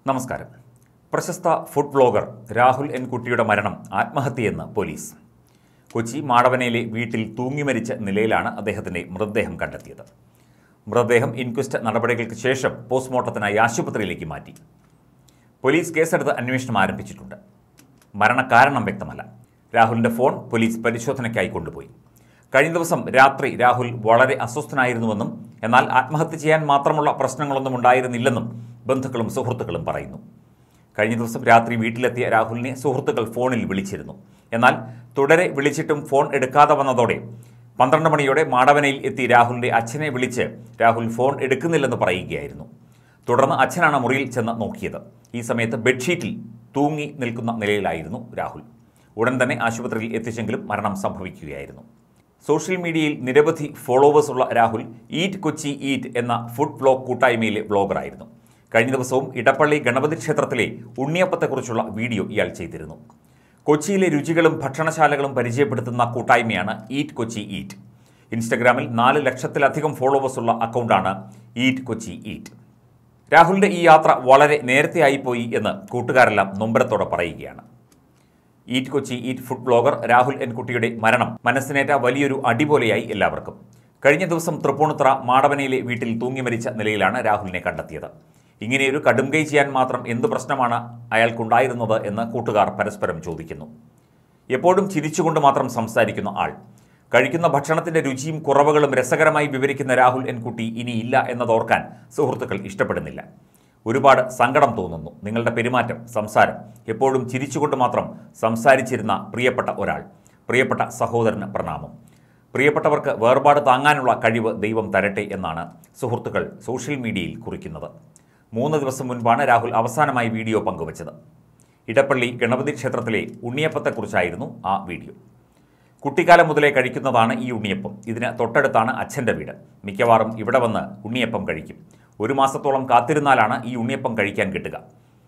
നമസ്കാരം. പ്രശസ്ത food vlogger Rahul N കുട്ടിയുടെ മരണം ആത്മഹത്യയെന്ന് പോലീസ്. കൊച്ചി മാടവനയിലെ വീട്ടിൽ തൂങ്ങി മരിച്ച നിലയിലാണ് അദ്ദേഹത്തിൻ്റെ മൃതദേഹം കണ്ടെത്തിയത്. മൃതദേഹം ഇൻക്വസ്റ്റ് നടപടികൾക്ക് ശേഷം പോസ്റ്റ്മോർട്ടത്തിനായി ആശുപത്രിയിലേക്ക് മാറ്റി. പോലീസ് കേസെടുത്ത് അന്വേഷണം ആരംഭിച്ചിട്ടുണ്ട്. മരണകാരണം വ്യക്തമല്ല. രാഹുലിൻ്റെ ഫോൺ പോലീസ് പരിശോധനയ്ക്കായി കൊണ്ടുപോയി. കഴിഞ്ഞ ദിവസം രാത്രി രാഹുൽ വളരെ അസ്വസ്ഥനായിരുന്നുവെന്നും എന്നാൽ ആത്മഹത്യ ചെയ്യാൻ മാത്രമുള്ള പ്രശ്നങ്ങളൊന്നും ഉണ്ടായിരുന്നില്ലെന്നും ബന്ധുക്കളും സുഹൃത്തുക്കളും പറയുന്നു. കഴിഞ്ഞ ദിവസം രാത്രി വീട്ടിലെത്തിയ രാഹുലിനെ സുഹൃത്തുക്കൾ ഫോണിൽ വിളിച്ചിരുന്നു. എന്നാൽ തുടരെ വിളിച്ചിട്ടും ഫോൺ എടുക്കാതെ വന്നതോടെ 12 മണിയോടെ മാടവനയിൽ എത്തി രാഹുലിൻ്റെ അച്ഛനെ വിളിച്ച് രാഹുൽ ഫോൺ എടുക്കുന്നില്ലെന്ന് പറയുകയായിരുന്നു. തുടർന്ന് അച്ഛനാണ് മുറിയിൽ ചെന്ന് നോക്കിയത്. ഈ സമയത്ത് ബെഡ്ഷീറ്റിൽ തൂങ്ങി നിൽക്കുന്ന നിലയിലായിരുന്നു രാഹുൽ. ഉടൻ തന്നെ ആശുപത്രിയിൽ എത്തിച്ചെങ്കിലും മരണം സംഭവിക്കുകയായിരുന്നു. സോഷ്യൽ മീഡിയയിൽ നിരവധി ഫോളോവേഴ്സ് ഉള്ള രാഹുൽ ഈറ്റ് കൊച്ചി ഈറ്റ് എന്ന ഫുഡ് വ്ലോഗ് കൂട്ടായ്മയിലെ വ്ലോഗറായിരുന്നു. കഴിഞ്ഞ ദിവസവും ഇടപ്പള്ളി ഗണപതി ക്ഷേത്രത്തിലെ ഉണ്ണിയപ്പത്തെക്കുറിച്ചുള്ള വീഡിയോ ഇയാൾ ചെയ്തിരുന്നു. കൊച്ചിയിലെ രുചികളും ഭക്ഷണശാലകളും പരിചയപ്പെടുത്തുന്ന കൂട്ടായ്മയാണ് ഈറ്റ് കൊച്ചി ഈറ്റ്. ഇൻസ്റ്റഗ്രാമിൽ 4 ലക്ഷത്തിലധികം ഫോളോവേഴ്സ് ഉള്ള അക്കൗണ്ടാണ് ഈറ്റ് കൊച്ചി ഈറ്റ്. രാഹുലിൻ്റെ ഈ യാത്ര വളരെ നേരത്തെ ആയിപ്പോയി എന്ന് കൂട്ടുകാരെല്ലാം നൊമ്പരത്തോടെ പറയുകയാണ്. Eat Kochi eat food vlogger Rahul N കുട്ടിയുടെ മരണം മനസ്സിനേറ്റ വലിയൊരു അടിപോലെയായി എല്ലാവർക്കും. കഴിഞ്ഞ ദിവസം തൃപ്പൂണിത്തുറ മാടവനയിലെ വീട്ടിൽ തൂങ്ങി മരിച്ച നിലയിലാണ് രാഹുലിനെ കണ്ടെത്തിയത്. ഇങ്ങനെയൊരു കടുംകൈ ചെയ്യാൻ മാത്രം എന്ത് പ്രശ്നമാണ് അയാൾക്കുണ്ടായിരുന്നത് എന്ന് കൂട്ടുകാർ പരസ്പരം ചോദിക്കുന്നു. എപ്പോഴും ചിരിച്ചുകൊണ്ട് മാത്രം സംസാരിക്കുന്ന ആൾ, കഴിക്കുന്ന ഭക്ഷണത്തിൻ്റെ രുചിയും കുറവുകളും രസകരമായി വിവരിക്കുന്ന രാഹുൽ എൻ കുട്ടി ഇനിയില്ല എന്നതോർക്കാൻ സുഹൃത്തുക്കൾ ഇഷ്ടപ്പെടുന്നില്ല. ഒരുപാട് സങ്കടം തോന്നുന്നു. നിങ്ങളുടെ പെരുമാറ്റം, സംസാരം, എപ്പോഴും ചിരിച്ചുകൊണ്ട് മാത്രം സംസാരിച്ചിരുന്ന പ്രിയപ്പെട്ട ഒരാൾ, പ്രിയപ്പെട്ട സഹോദരന് പ്രണാമം. പ്രിയപ്പെട്ടവർക്ക് വേർപാട് താങ്ങാനുള്ള കഴിവ് ദൈവം തരട്ടെ എന്നാണ് സുഹൃത്തുക്കൾ സോഷ്യൽ മീഡിയയിൽ കുറിക്കുന്നത്. 3 ദിവസം മുൻപാണ് രാഹുൽ അവസാനമായി വീഡിയോ പങ്കുവച്ചത്. ഇടപ്പള്ളി ഗണപതി ക്ഷേത്രത്തിലെ ഉണ്ണിയപ്പത്തെക്കുറിച്ചായിരുന്നു ആ വീഡിയോ. കുട്ടിക്കാലം മുതലേ കഴിക്കുന്നതാണ് ഈ ഉണ്ണിയപ്പം. ഇതിന് തൊട്ടടുത്താണ് അച്ഛൻ്റെ വീട്. മിക്കവാറും ഇവിടെ വന്ന് ഉണ്ണിയപ്പം കഴിക്കും. 1 മാസത്തോളം കാത്തിരുന്നാലാണ് ഈ ഉണ്ണിയപ്പം കഴിക്കാൻ കിട്ടുക.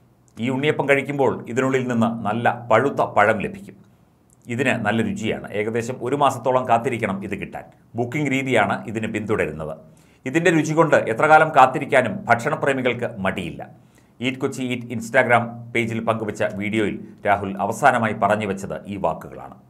ഈ ഉണ്ണിയപ്പം കഴിക്കുമ്പോൾ ഇതിനുള്ളിൽ നിന്ന് നല്ല പഴുത്ത പഴം ലഭിക്കും. ഇതിന് നല്ല രുചിയാണ്. ഏകദേശം 1 മാസത്തോളം കാത്തിരിക്കണം ഇത് കിട്ടാൻ. ബുക്കിംഗ് രീതിയാണ് ഇതിന് പിന്തുടരുന്നത്. ഇതിൻ്റെ രുചി കൊണ്ട് എത്ര കാലം കാത്തിരിക്കാനും ഭക്ഷണപ്രേമികൾക്ക് മടിയില്ല. ഈറ്റ് കൊച്ചി ഈറ്റ് ഇൻസ്റ്റാഗ്രാം പേജിൽ പങ്കുവച്ച വീഡിയോയിൽ രാഹുൽ അവസാനമായി പറഞ്ഞു വെച്ചത് ഈ വാക്കുകളാണ്.